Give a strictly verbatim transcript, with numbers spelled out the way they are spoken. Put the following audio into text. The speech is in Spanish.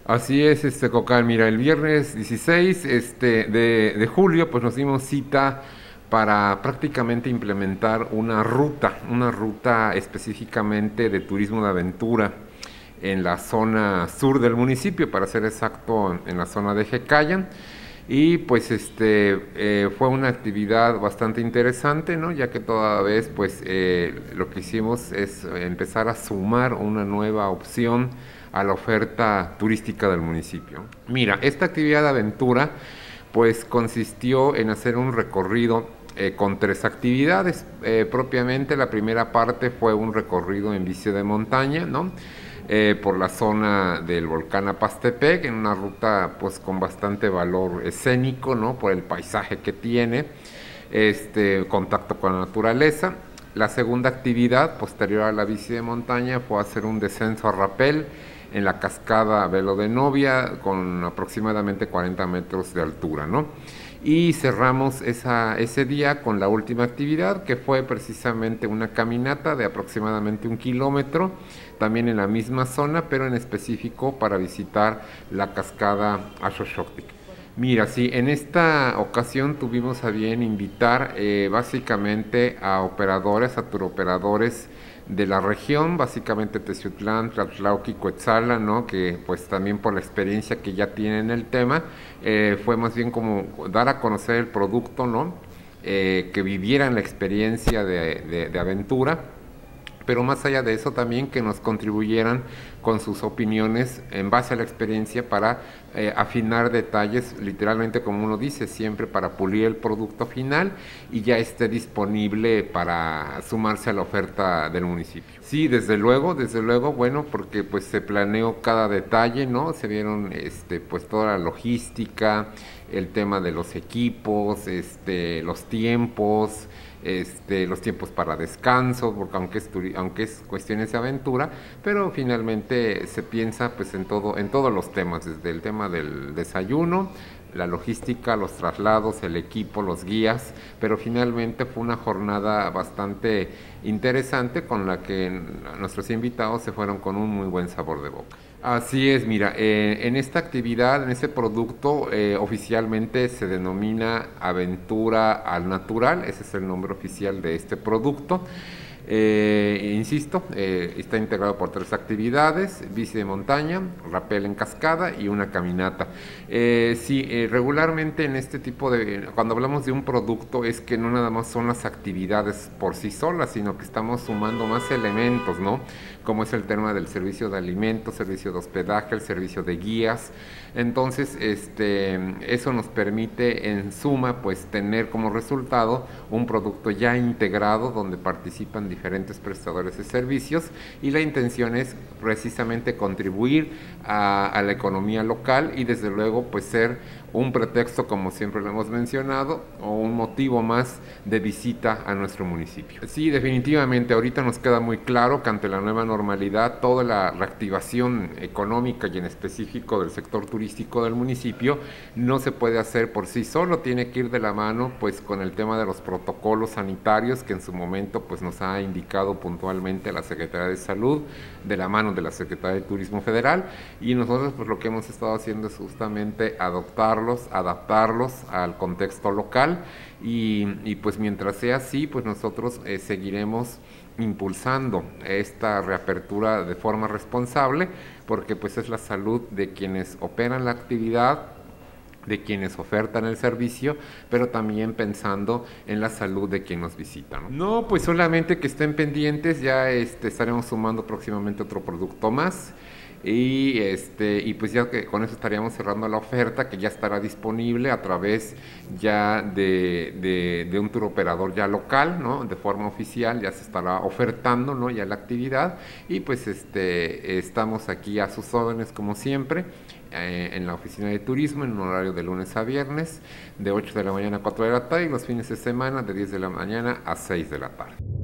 Así es, este Cocal, mira, el viernes dieciséis este, de, de julio pues nos dimos cita para prácticamente implementar una ruta, una ruta específicamente de turismo de aventura en la zona sur del municipio, para ser exacto, en la zona de Jecayan. Y pues este eh, fue una actividad bastante interesante, ¿no? Ya que toda vez pues eh, lo que hicimos es empezar a sumar una nueva opción a la oferta turística del municipio. Mira, esta actividad de aventura pues consistió en hacer un recorrido eh, con tres actividades. Eh, propiamente la primera parte fue un recorrido en bici de montaña, ¿no? Eh, por la zona del volcán Apastepec, en una ruta pues con bastante valor escénico, ¿no? Por el paisaje que tiene, este contacto con la naturaleza. La segunda actividad posterior a la bici de montaña fue hacer un descenso a rapel en la cascada Velo de Novia con aproximadamente cuarenta metros de altura, ¿no? Y cerramos esa, ese día con la última actividad, que fue precisamente una caminata de aproximadamente un kilómetro, también en la misma zona, pero en específico para visitar la cascada Ashoshoktik. Mira, sí, en esta ocasión tuvimos a bien invitar eh, básicamente a operadores, a turoperadores de la región, básicamente Teciutlán, Tlaxtlauqui, Coetzala, ¿no? Que pues también por la experiencia que ya tienen en el tema, eh, fue más bien como dar a conocer el producto, ¿no? Eh, que vivieran la experiencia de, de, de aventura, pero más allá de eso también que nos contribuyeran con sus opiniones en base a la experiencia para eh, afinar detalles, literalmente como uno dice, siempre para pulir el producto final y ya esté disponible para sumarse a la oferta del municipio. Sí, desde luego, desde luego, bueno, porque pues se planeó cada detalle, ¿no? Se vieron este, pues toda la logística, el tema de los equipos, este, los tiempos, este, los tiempos para descanso, porque aunque es, aunque es cuestiones de aventura, pero finalmente se piensa pues en todo, en todos los temas, desde el tema del desayuno, la logística, los traslados, el equipo, los guías, pero finalmente fue una jornada bastante interesante con la que nuestros invitados se fueron con un muy buen sabor de boca. Así es, mira, eh, en esta actividad, en este producto, eh, oficialmente se denomina Aventura al Natural, ese es el nombre oficial de este producto. Eh, insisto, eh, está integrado por tres actividades: bici de montaña, rapel en cascada y una caminata. Eh, sí, eh, regularmente en este tipo de, cuando hablamos de un producto, es que no nada más son las actividades por sí solas, sino que estamos sumando más elementos, ¿no? Como es el tema del servicio de alimentos, servicio de hospedaje, el servicio de guías. Entonces, este, eso nos permite en suma, pues, tener como resultado un producto ya integrado donde participan diferentes prestadores de servicios, y la intención es precisamente contribuir a, a la economía local y desde luego pues ser un pretexto, como siempre lo hemos mencionado, o un motivo más de visita a nuestro municipio. Sí, definitivamente, ahorita nos queda muy claro que ante la nueva normalidad, toda la reactivación económica y en específico del sector turístico del municipio no se puede hacer por sí solo, tiene que ir de la mano pues con el tema de los protocolos sanitarios que en su momento pues nos ha indicado puntualmente la Secretaría de Salud, de la mano de la Secretaría de Turismo Federal, y nosotros pues lo que hemos estado haciendo es justamente adoptarlos, adaptarlos al contexto local, y, y pues mientras sea así, pues nosotros eh, seguiremos impulsando esta reapertura de forma responsable, porque pues es la salud de quienes operan la actividad, de quienes ofertan el servicio, pero también pensando en la salud de quien nos visita, ¿no? No, pues solamente que estén pendientes, ya este, estaremos sumando próximamente otro producto más. Y, este, y pues ya que con eso estaríamos cerrando la oferta, que ya estará disponible a través ya de, de, de un tour operador ya local, ¿no? De forma oficial ya se estará ofertando, ¿no? Ya la actividad, y pues este, estamos aquí a sus órdenes como siempre, eh, en la oficina de turismo en un horario de lunes a viernes de ocho de la mañana a cuatro de la tarde, y los fines de semana de diez de la mañana a seis de la tarde.